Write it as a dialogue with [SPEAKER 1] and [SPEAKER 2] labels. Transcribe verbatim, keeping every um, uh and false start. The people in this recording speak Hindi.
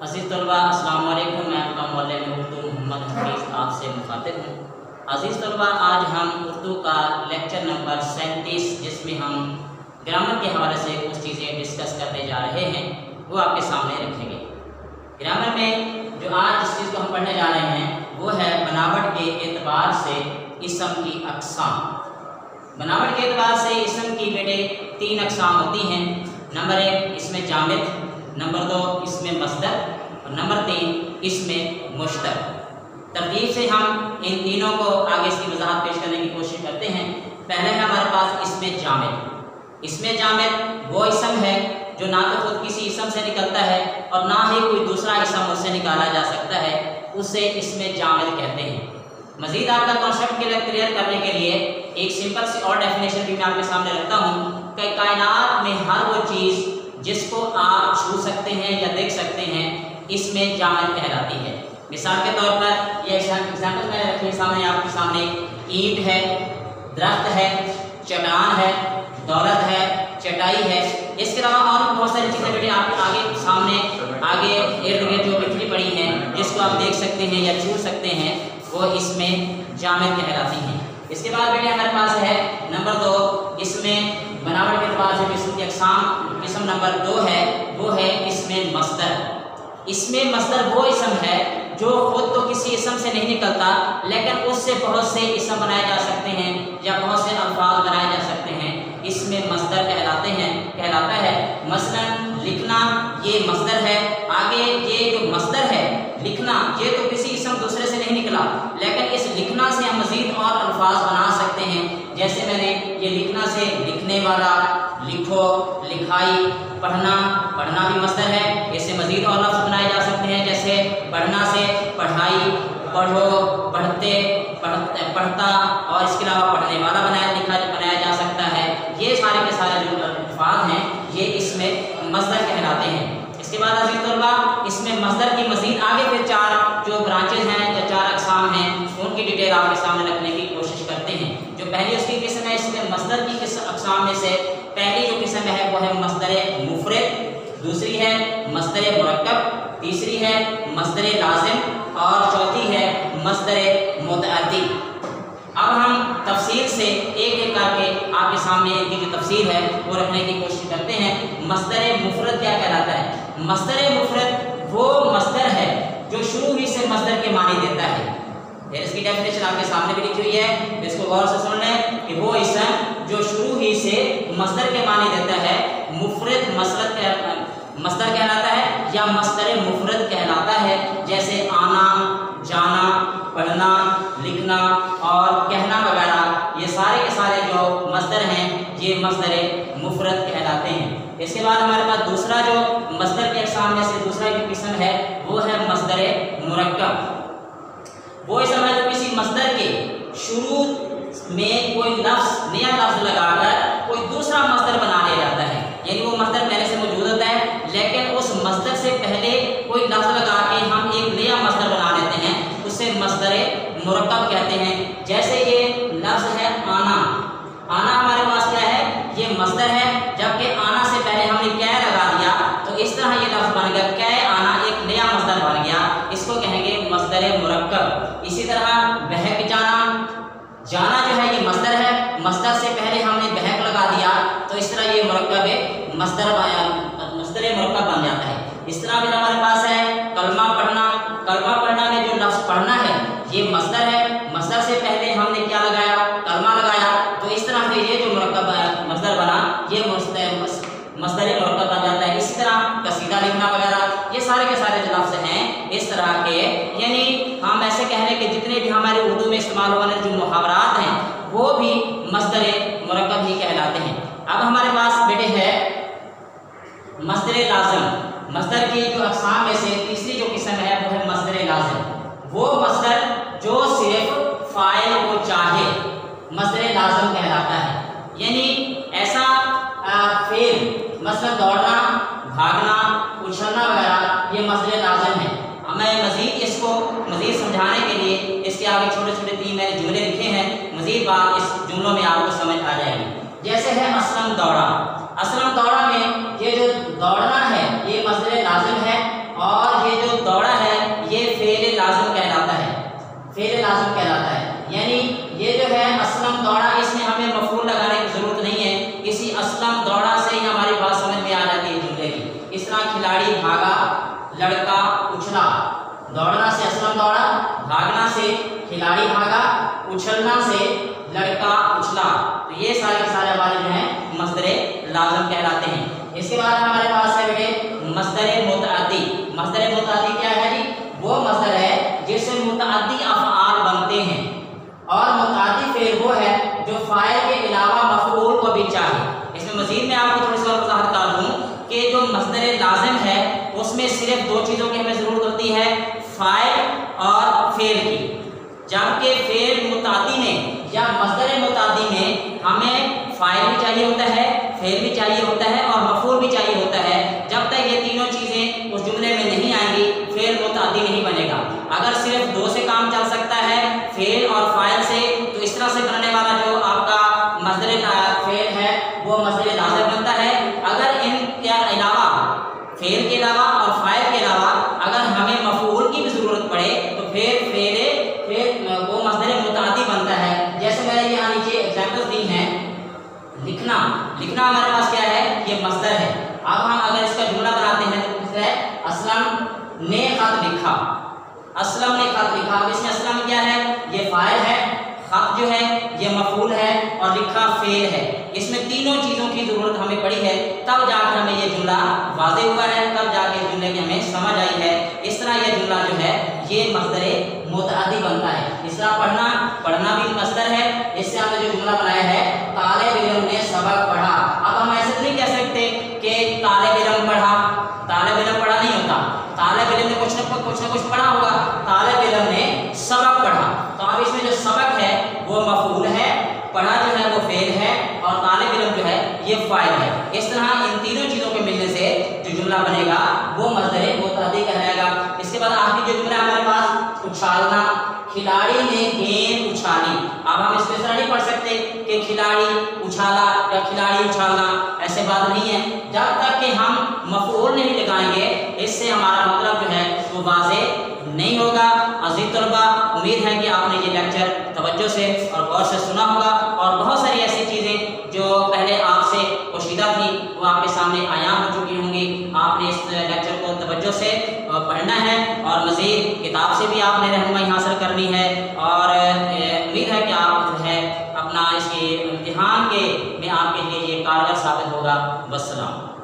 [SPEAKER 1] अज़ीज़ तलबा अस्सलाम वालेकुम। मैं आपका मौलवी उर्दू मोहम्मद हफीज़ आपसे मुखातिब हूँ। अज़ीज़ तलबा, आज हम उर्दू का लेक्चर नंबर सैंतीस, जिसमें हम ग्रामर के हवाले से कुछ चीज़ें डिस्कस करने जा रहे हैं, वो आपके सामने रखेंगे। ग्रामर में जो आज जिस चीज़ को हम पढ़ने जा रहे हैं वो है बनावट के एतबार से इसम की अक़साम। बनावट के एतबार से इसम की बेटे तीन अक़साम होती हैं। नंबर एक, इसमें जामिद, नंबर दो, इसमें मस्दर, और नंबर तीन, इसमें मुश्तर। तरतीब से हम इन तीनों को आगे इसकी वजाहत पेश करने की कोशिश करते हैं। पहले है हमारे पास इसमें जामिद। इसमें जामिद वो इसम है जो ना तो खुद किसी इसम से निकलता है और ना ही कोई दूसरा इसम उससे निकाला जा सकता है, उसे इसमें जामिद कहते हैं। मज़ीद आपका कॉन्सेप्ट क्लियर करने के लिए एक सिंपल सी और डेफिनेशन भी मैं आपके सामने रखता हूँ कि कायनात में हर वो चीज़ जिसको आप छू सकते हैं या देख सकते हैं, इसमें जामिद कहलाती है। मिसाल के तौर पर ये एग्जाम्पल मैंने रखी है सामने आपके सामने। ईंट है, दरख्त है, चट्टान है, दौलत है, चटाई है। इसके अलावा और भी बहुत सारी चीज़ें बेटे आपके आगे सामने आगे इर्द गिर्द जो बिखरी पड़ी हैं, जिसको आप देख सकते हैं या छू सकते हैं, वो इसमें जामिद कहलाती हैं। इसके बाद बेटे हमारे पास है नंबर दो, इसमें बनावट के एतबार से किस्म की अक़साम। किस्म नंबर दो है वो है इसमें मस्दर। इसमें मस्दर वो इसम है जो खुद तो किसी इसम से नहीं निकलता, लेकिन उससे बहुत से इसम बनाए जा सकते हैं या बहुत से अल्फाज बनाए जा सकते हैं, इसमें मस्दर कहलाते हैं कहलाता है। मसलन लिखना, ये मस्दर है। आगे ये जो मस्दर है लिखना, ये तो किसी इसम दूसरे से नहीं निकला, लेकिन इस लिखना से हम मज़ीद और अल्फाज बना सकते हैं। जैसे मैंने ये लिखना से लिखने वाला, लिखो, लिखाई, पढ़ना, पढ़ना भी मस्दर है। इससे मज़ीद और लफ्ज़ बनाए जा सकते हैं। जैसे पढ़ना से पढ़ाई, पढ़ो, पढ़ते, पढ़, पढ़ता, और इसके अलावा पढ़ने वाला बनाया लिखा बनाया जा सकता है। ये सारे के सारे जो अल्फाज हैं ये इसमें मस्दर कहलाते हैं। इसके बाद अज़ीज़ तलबा, इसमें मस्दर की मज़ीद आगे फिर चार जो ब्रांचेज हैं या चार अक़साम हैं, उनकी डिटेल आपके सामने रखने की कोशिश करते हैं। जो पहली उसकी किस्म है, इसमें मस्दर की किस्म अक़साम में से पहली जो किस्म है वो है मस्दर मुफ़रद, दूसरी है मस्दर मुरक्कब, तीसरी है मस्दर लाज़िम, और चौथी है मस्दर मुतअद्दी। अब हम तफसील से एक एक करके आपके सामने इनकी जो तफसील है वो रखने की कोशिश करते हैं। मस्दर मुफ़रद क्या कहलाता है? मस्दर मुफ़रद वो मस्दर है जो शुरू ही से मस्दर के मानी देता है। इसकी डेफिनेशन आपके सामने भी लिखी हुई है, इसको गौर से सुन लें कि वो इसम जो शुरू ही से मस्दर के मानी देता है, मुफ़रद मस्दर मस्दर कहलाता है या मस्दर मुफ़रद कहलाता है। जैसे आना, जाना, पढ़ना, लिखना और कहना वगैरह, ये सारे के सारे जो मस्दर हैं ये मस्दर मुफ़रद कहलाते हैं। इसके बाद हमारे पास दूसरा जो मस्दर के अक़साम में से दूसरा जो किस्म है वो है मस्दर मुरक्कब। वो इसम है जो किसी मस्दर के शुरू में कोई लफ्ज़, नया लफ्ज़ लगाकर कोई दूसरा मस्दर बना लिया जाता है। यानी वो मस्दर पहले से मौजूद होता है, लेकिन उस मस्दर से पहले कोई लफ्ज़ लगा के हम एक नया मस्दर बना लेते हैं, उसे मस्दर मुरक्कब कहते हैं। जैसे ये लफ्ज़ है आना। आना हमारे पास क्या है? ये मस्दर है, जबकि आना से पहले हमने कै लगा दिया, तो इस तरह ये लफ्ज़ बन गया कै आना, एक नया मस्दर बन गया, इसको कहेंगे मस्दर मुरक्कब। इसी तरह बहक जाना, जाना जो है ये मस्दर है, मस्दर से पहले हमने बहक लगा दिया, तो इस तरह ये मुरक्कब मस्दर मस्दर मुरक्कब बन जाता है। इस तरह फिर हमारे पास है कलमा पढ़ना। कलमा पढ़ना में जो लफ्ज़ पढ़ना है ये मस्दर है, मस्दर से पहले हमने क्या लगाया? कलमा लगाया, तो इस तरह से ये जो मुरक्कब मस्दर बना ये मस्दर मुरक्कब बन जाता है। इसी तरह कसीदा लिखना वगैरह, ये सारे के सारे जो लफ्ज़ हैं इस तरह के, यानी हम ऐसे कह रहे हैं कि जितने भी हमारे उर्दू में इस्तेमाल होने वाले जो मुहावरात हैं वो भी मस्दर मुरक्कब ही कहलाते हैं। अब हमारे पास बेटे है मस्दर लाज़िम। मस्दर की जो अक़साम में से तीसरी जो किस्म है वो है मस्दर लाज़िम। वो मस्दर जो सिर्फ फ़ाइल को चाहे, मस्दर लाज़िम कहलाता है। यानी ऐसा फेल, मसलन दौड़ना, भागना, उछलना वगैरह, ये मस्दर लाज़िम है। मैं मज़ीद इसको मज़ीद समझाने के लिए इसके आगे छोटे छोटे तीन मैंने जुमले लिखे हैं, मज़ीद बात इस जुमलों में आपको समझ आ जाएगी। जैसे है असलम दौड़ा। असलम दौड़ा में ये जो दौड़ना है ये मस्दर लाज़िम है, और ये फेल लाज़िम कहलाता है। यानी ये जो है असलम दौड़ा, इसमें हमें मफूल लगाने की जरूरत नहीं है, इसी असलम दौड़ा से ही हमारी बात समझ में आ जाती है जुमले की। इस तरह खिलाड़ी भागा, लड़का उछला, दौड़ना से असलम दौड़ा, भागना से खिलाड़ी भागा, उछलना से लड़का उछला। तो ये सारे के सारे हमारे जो है मस्दरे लाज़िम कहलाते हैं। इसके बाद हमारे पास है बेटे मस्दरे मुतअद्दी। मस्दरे मुतअद्दी क्या है जी? वो मस्दर है जिससे मुतअद्दी अफ़आल बनते हैं, और मुतअद्दी फेल वो है जो फाइल के अलावा मफ़ऊल को भी चाहे। इसमें मज़ीद मैं आपको थोड़ी सी और वज़ाहत कर दूँ कि जो मस्दर लाज़िम है उसमें सिर्फ दो चीज़ों की हमें ज़रूरत होती है, फ़ाइल और फेल की। जबकि फेल मुतअद्दी में या मस्दर मुतअद्दी में हमें फ़ाइल भी चाहिए होता है, फेल भी चाहिए होता है और मफ़ऊल भी चाहिए होता है। जब तक ये तीनों चीज़ें उस जुमले में नहीं आएंगी फेल मुतअद्दी नहीं बनेगा। अगर सिर्फ दो से काम चल सकता है, फेल और फाइल से, तो इस तरह से बनने वाला जो आपका मस्दर फेल है वो मस्दर लाज़िम बनता है। अगर इनके अलावा, फेल के अलावा और फाइल के अलावा अगर हमें मफ़ऊल की भी ज़रूरत पड़े तो फिर फेल फेल वो मस्दर मुतअद्दी बनता है। जैसे मैंने यहाँ नीचे एग्जाम्पल्स दी हैं, लिखना, लिखना हमारे पास क्या है? ये मस्दर है। अब हम अगर इसका जुमला बनाते हैं तो किससे है? असलम ने खत लिखा, असलम ने खत लिखा। अब इसमें असलम क्या है? ये फाइल है, खत जो है ये मफूल है और लिखा फेल है। इसमें तीनों चीज़ों की ज़रूरत हमें पड़ी है, तब जाकर हमें ये जुमला वाज़ेह हुआ है, तब जाके इस जुमले की हमें समझ आई है। इस तरह ये जुमला जो है ये मस्दर मुतअद्दी बनता है। इस तरह पढ़ना, पढ़ना भी मस्दर है। इससे हमने जो जुमला बनाया है तालिब इल्म ने सबक पढ़ा। अब हम ऐसे नहीं कह सकते कि तालिब इल्म पढ़ा, तालिब इल्म पढ़ा नहीं होता, तालिब इल्म ने कुछ न कुछ कुछ न कुछ पढ़ा होगा, तालिब इल्म ने सबक पढ़ा। तो अब इसमें जो सबक है वो मफूल है, पढ़ा जो है वो फेल है और तालिब इल्म जो है ये फाइल है। इस तरह इन तीनों चीज़ों के मिलने से जो जुमला बनेगा वो मस्दर मुतअद्दी कहलाएगा। इसके बाद आखिरी जो जुमला हमारे पास उछालना, खिलाड़ी ने गेंद उछाली। अब हम इस तरह नहीं पढ़ सकते कि खिलाड़ी उछाला या खिलाड़ी उछालना, ऐसे बात नहीं है। जब तक कि हम मफऊल नहीं लगाएंगे इससे हमारा मतलब जो है वो वाज़ेह नहीं होगा। अज़ीज़ तलबा, उम्मीद है कि आपने ये लेक्चर तवज्जो से और गौर से सुना होगा और बहुत सारी ऐसी चीज़ें जो पहले आपसे पोशीदा थी वो आपके सामने आया हो चुकी होंगी। आपने इस लेक्चर को तवज्जो से पढ़ना है और मज़ीद किताब से भी आपने रहनुमाई हासिल करनी है और उम्मीद है कि आप जो है अपना इसके इम्तिहान के में आपके लिए ये कारगर साबित होगा। वस्सलाम।